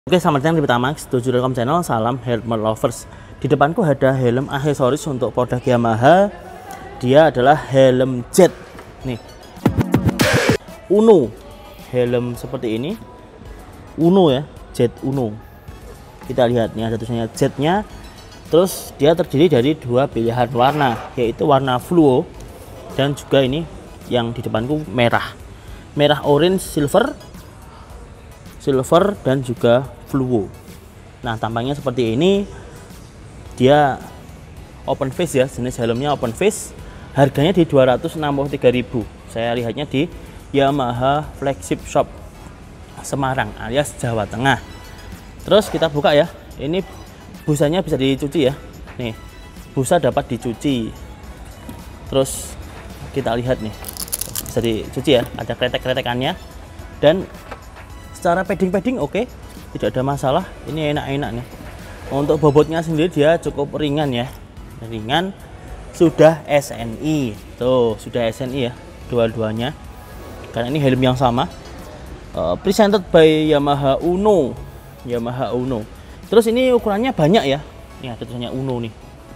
Oke, selamat datang di Betamax 7.com channel. Salam helmet lovers. Di depanku ada helm aksesoris untuk produk Yamaha. Dia adalah helm jet. Nih, Uno. Helm seperti ini. Uno ya, jet Uno. Kita lihat nih ada tulisannya jetnya. Terus dia terdiri dari dua pilihan warna, yaitu warna fluo dan juga ini yang di depanku merah. Merah orange silver dan juga fluo. Nah, tampangnya seperti ini. Dia open face ya, jenis helmnya open face. Harganya di 263.000. Saya lihatnya di Yamaha Flagship Shop Semarang alias Jawa Tengah. Terus kita buka ya. Ini busanya bisa dicuci ya. Nih, busa dapat dicuci. Terus kita lihat nih, bisa dicuci ya. Ada kretek-kretekannya dan secara padding oke, tidak ada masalah. Ini enak-enak nih. Untuk bobotnya sendiri dia cukup ringan ya, ringan. Sudah SNI, tuh sudah SNI ya, dua-duanya. Karena ini helm yang sama. Presented by Yamaha Uno, Yamaha Uno. Terus ini ukurannya banyak ya. Ini ada tulisannya Uno nih,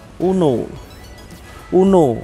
Uno.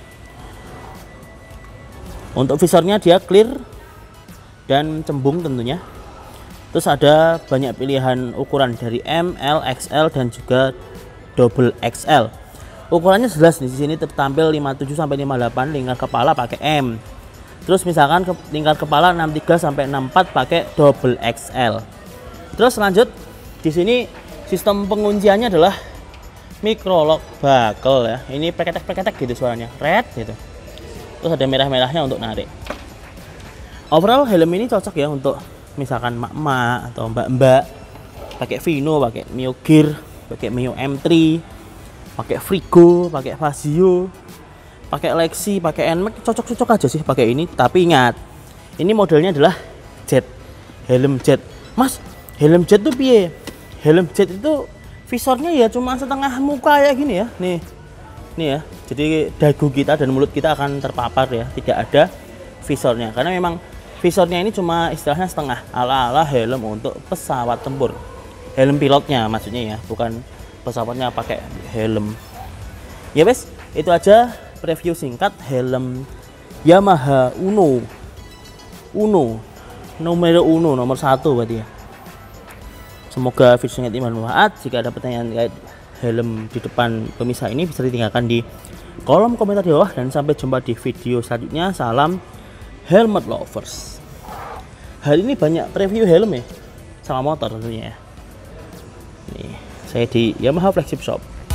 Untuk visornya dia clear dan cembung tentunya. Terus ada banyak pilihan ukuran dari M, L, XL dan juga double XL. Ukurannya jelas di sini tertampil 57 sampai 58, lingkar kepala pakai M. Terus misalkan lingkar kepala 63 sampai 64 pakai double XL. Terus lanjut di sini sistem pengunciannya adalah micro lock buckle ya. Ini peketek gitu suaranya, red gitu. Terus ada merah-merahnya untuk narik. Overall helm ini cocok ya untuk misalkan mak-mak atau mbak-mbak pakai Vino, pakai Mio Gear, pakai Mio M3, pakai Frigo, pakai Fazio, pakai Lexi, pakai NMAX, cocok-cocok aja sih pakai ini. Tapi ingat, ini modelnya adalah jet, helm jet. Mas, helm jet tuh piye? Helm jet itu visornya ya cuma setengah muka ya gini ya. Nih ya. Jadi dagu kita dan mulut kita akan terpapar ya, tidak ada visornya karena memang visornya ini cuma istilahnya setengah, ala-ala helm untuk pesawat tempur. Helm pilotnya maksudnya ya, bukan pesawatnya pakai helm. Ya wes, itu aja preview singkat helm Yamaha Uno. Nomor 1 berarti ya. Semoga videonya bermanfaat. Jika ada pertanyaan terkait helm di depan pemisah ini bisa ditinggalkan di kolom komentar di bawah dan sampai jumpa di video selanjutnya. Salam helmet lovers. Hari ini banyak preview helm ya, sama motor tentunya ya. Nih, saya di Yamaha Flagship Shop.